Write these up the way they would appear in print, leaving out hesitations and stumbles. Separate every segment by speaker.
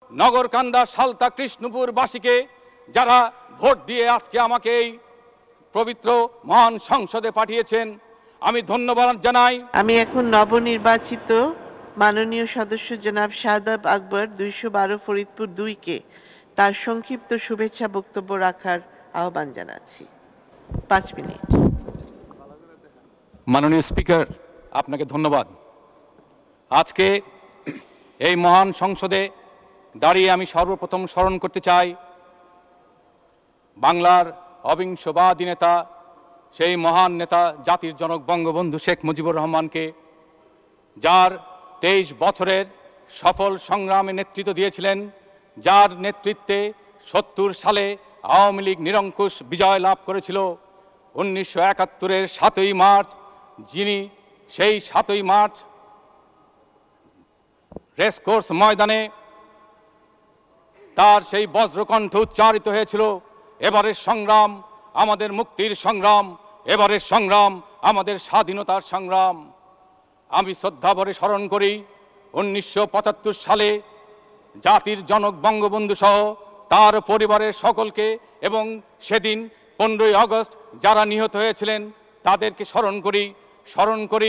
Speaker 1: নগরকান্দা সালতা কৃষ্ণপুরবাসীকে যারা ভোট দিয়ে আজকে আমাকে এই পবিত্র মহান সংসদে পাঠিয়েছেন, আমি ধন্যবাদ জানাই।
Speaker 2: আমি এখন নবনির্বাচিত মাননীয় সদস্য জনাব শাহাদাব আকবর 212 ফরিদপুর 2-কে তার সংক্ষিপ্ত শুভেচ্ছা বক্তব্য রাখার আহ্বান জানাচ্ছি। 5 মিনিট।
Speaker 1: মাননীয় স্পিকার, আপনাকে ধন্যবাদ। আজকে এই মহান সংসদে দাঁড়িয়ে আমি সর্বপ্রথম স্মরণ করতে চাই বাংলার অবিংশবাদী নেতা, সেই মহান নেতা জাতির জনক বঙ্গবন্ধু শেখ মুজিবুর রহমানকে, যার 23 বছরের সফল সংগ্রামে নেতৃত্ব দিয়েছিলেন, যার নেতৃত্বে 70 সালে আওয়ামী লীগ নিরঙ্কুশ বিজয় লাভ করেছিল। 1971-এর 7ই মার্চ, যিনি সেই 7ই মার্চ রেসকোর্স ময়দানে তার সেই বজ্রকণ্ঠ উচ্চারিত হয়েছিল, এবারের সংগ্রাম আমাদের মুক্তির সংগ্রাম, এবারের সংগ্রাম আমাদের স্বাধীনতার সংগ্রাম। আমি শ্রদ্ধাভরে স্মরণ করি 1975 সালে জাতির জনক বঙ্গবন্ধু সহ তার পরিবারের সকলকে, এবং সেদিন 15ই আগস্ট যারা নিহত হয়েছিলেন তাদেরকে স্মরণ করি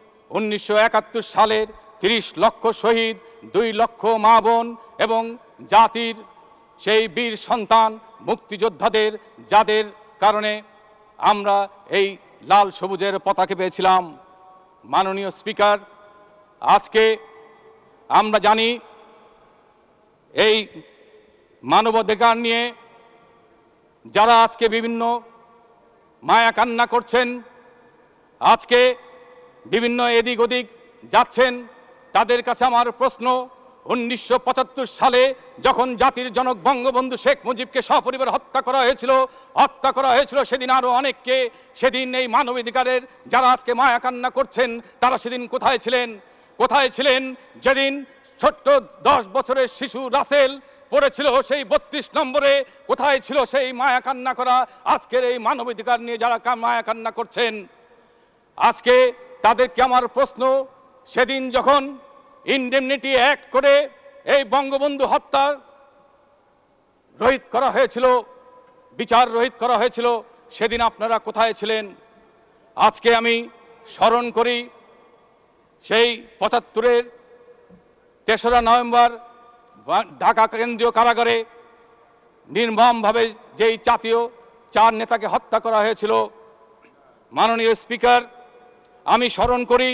Speaker 1: 1971 সালের 30 লক্ষ শহীদ, 2 লক্ষ মা বোন এবং জাতির সেই বীর সন্তান মুক্তিযোদ্ধাদের, যাদের কারণে আমরা এই লাল সবুজের পতাকা পেয়েছিলাম। মাননীয় স্পিকার, আজকে আমরা জানি এই মানবাধিকার নিয়ে যারা আজকে বিভিন্ন মায়া কান্না করছেন, আজকে বিভিন্ন এদিক ওদিক যাচ্ছেন, তাদের কাছে আমার প্রশ্ন, 1975 সালে যখন জাতির জনক বঙ্গবন্ধু শেখ মুজিবকে সপরিবার হত্যা করা হয়েছিল, সেদিন আরো অনেককে, সেদিন এই মানবাধিকারের যারা আজকে মায়া কান্না করছেন তারা সেদিন কোথায় ছিলেন যেদিন ছোট্ট 10 বছরের শিশু রাসেল পড়েছিল সেই 32 নম্বরে? কোথায় ছিল সেই মায়া কান্না করা আজকের এই মানবাধিকার নিয়ে যারা মায়া কান্না করছেন? আজকে তাদেরকে আমার প্রশ্ন, সেদিন যখন ইনডেমনিটি অ্যাক্ট করে এই বঙ্গবন্ধু হত্যা রহিত করা হয়েছিল, বিচার রহিত করা হয়েছিল, সেদিন আপনারা কোথায় ছিলেন? আজকে আমি স্মরণ করি সেই 75-এর 3রা নভেম্বর ঢাকা কেন্দ্রীয় কারাগারে নির্মমভাবে যেই জাতীয় 4 নেতাকে হত্যা করা হয়েছিল। মাননীয় স্পিকার, আমি স্মরণ করি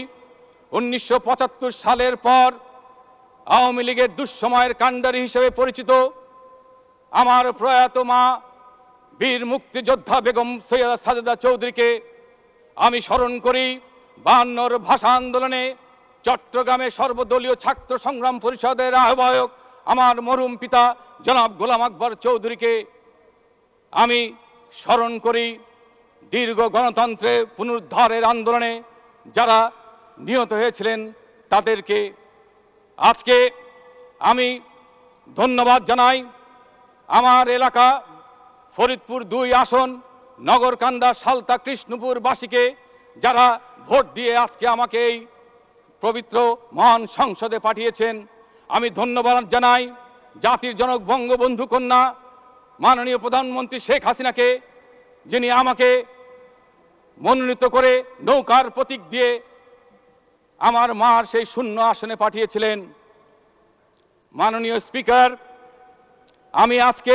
Speaker 1: 1975 সালের পর আওয়ামী লীগের দুঃসময়ের কাণ্ডারী হিসেবে পরিচিত আমার প্রয়াত মা বীর মুক্তিযোদ্ধা বেগম সৈয়দা সাজেদা চৌধুরীকে আমি স্মরণ করি 52-র ভাষা আন্দোলনে চট্টগ্রামে সর্বদলীয় ছাত্র সংগ্রাম পরিষদের আহ্বায়ক আমার মরহুম পিতা জনাব গোলাম আকবর চৌধুরীকে আমি স্মরণ করি দীর্ঘ গণতন্ত্রে পুনরুদ্ধারের আন্দোলনে যারা নিহত হয়েছিলেন তাদেরকে। আজকে আমি ধন্যবাদ জানাই আমার এলাকা ফরিদপুর 2 আসন নগরকান্দা সালতা কৃষ্ণপুরবাসীকে যারা ভোট দিয়ে আজকে আমাকে এই পবিত্র মহান সংসদে পাঠিয়েছেন। আমি ধন্যবাদ জানাই জাতির জনক বঙ্গবন্ধু কন্যা মাননীয় প্রধানমন্ত্রী শেখ হাসিনাকে, যিনি আমাকে মনোনীত করে নৌকার প্রতীক দিয়ে আমার মার সেই শূন্য আসনে পাঠিয়েছিলেন। মাননীয় স্পিকার, আমি আজকে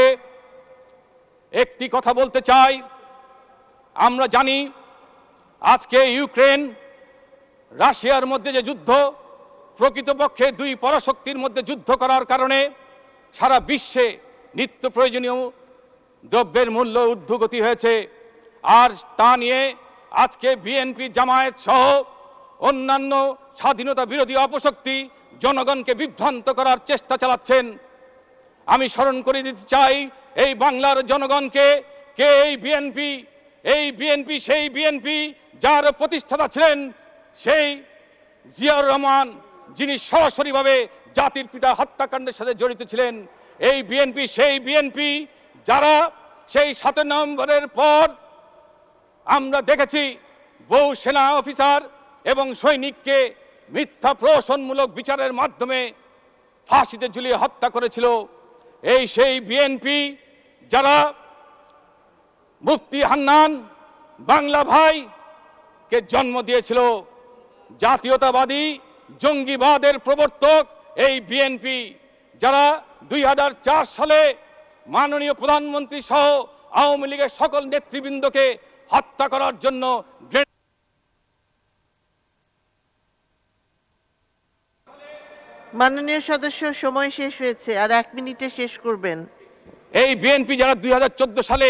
Speaker 1: একটি কথা বলতে চাই। আমরা জানি আজকে ইউক্রেন রাশিয়ার মধ্যে যে যুদ্ধ, প্রকৃতপক্ষে 2 পরাশক্তির মধ্যে যুদ্ধ করার কারণে সারা বিশ্বে নিত্য প্রয়োজনীয় দ্রব্যের মূল্য ঊর্ধ্বগতি হয়েছে। আর তা নিয়ে আজকে বিএনপি, জামায়াত সহ অন্যান্য স্বাধীনতা বিরোধী অপশক্তি জনগণকে বিভ্রান্ত করার চেষ্টা চালাচ্ছেন। আমি স্মরণ করে দিতে চাই এই বাংলার জনগণকে, কে এই বিএনপি? এই বিএনপি সেই বিএনপি যার প্রতিষ্ঠাতা ছিলেন সেই জিয়াউর রহমান, যিনি সরাসরিভাবে জাতির পিতা হত্যাকাণ্ডের সাথে জড়িত ছিলেন। এই বিএনপি সেই বিএনপি যারা সেই 7 নভেম্বরের পর আমরা দেখেছি বহু সেনা অফিসার এবং সৈনিককে মিথ্যা প্রহসনমূলক বিচারের মাধ্যমে ফাঁসিতে ঝুলিয়ে হত্যা করেছিল এই সেই বিএনপি যারা মুফতি হান্নান বাংলা ভাই কে জন্ম দিয়েছিল। জাতীয়তাবাদী জঙ্গিবাদের প্রবর্তক এই বিএনপি যারা 2004 সালে মাননীয় প্রধানমন্ত্রী সহ আওয়ামী লীগের সকল নেতৃবৃন্দকে হত্যা করার জন্য
Speaker 2: মাননীয় সদস্য, সময় শেষ হয়েছে, আর 1 মিনিটে শেষ করবেন।
Speaker 1: এই বিএনপি যারা 2014 সালে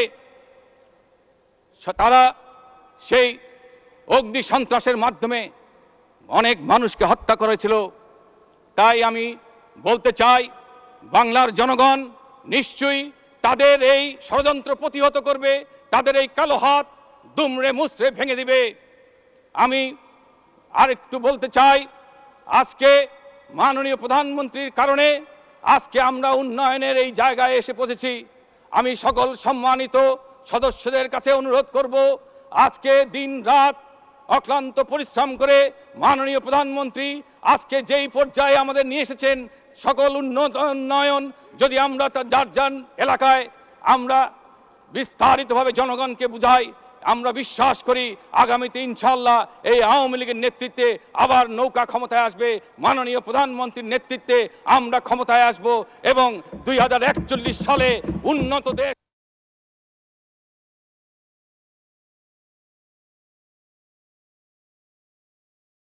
Speaker 1: তারা সেই অগ্নি সন্ত্রাসের মাধ্যমে অনেক মানুষকে হত্যা করেছিল। তাই আমি বলতে চাই বাংলার জনগণ নিশ্চয়ই তাদের এই ষড়যন্ত্র প্রতিহত করবে, তাদের এই কালো হাত দুমড়ে মুচড়ে ভেঙে দিবে। আমি আরেকটু বলতে চাই, আজকে মাননীয় প্রধানমন্ত্রীর কারণে আজকে আমরা উন্নয়নের এই জায়গায় এসে পৌঁছেছি। আমি সকল সম্মানিত সদস্যদের কাছে অনুরোধ করব, আজকে দিন রাত অক্লান্ত পরিশ্রম করে মাননীয় প্রধানমন্ত্রী আজকে যেই পর্যায়ে আমাদের নিয়ে এসেছেন, সকল উন্নয়ন যদি আমরা যার যার এলাকায় আমরা বিস্তারিতভাবে জনগণকে বুঝাই, আমরা বিশ্বাস করি আগামীতে ইনশাআল্লাহ এই আওয়ামী লীগের নেতৃত্বে আবার নৌকা ক্ষমতায় আসবে, মাননীয় প্রধানমন্ত্রীর নেতৃত্বে আমরা ক্ষমতায় আসব এবং 2041 সালে উন্নত দেশ